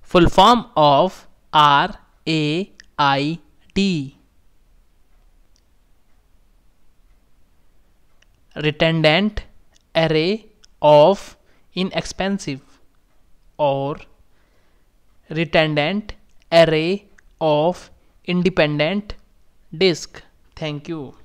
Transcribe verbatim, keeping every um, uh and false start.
Full form of R A I D. Redundant array of inexpensive, or redundant array of independent disk. Thank you.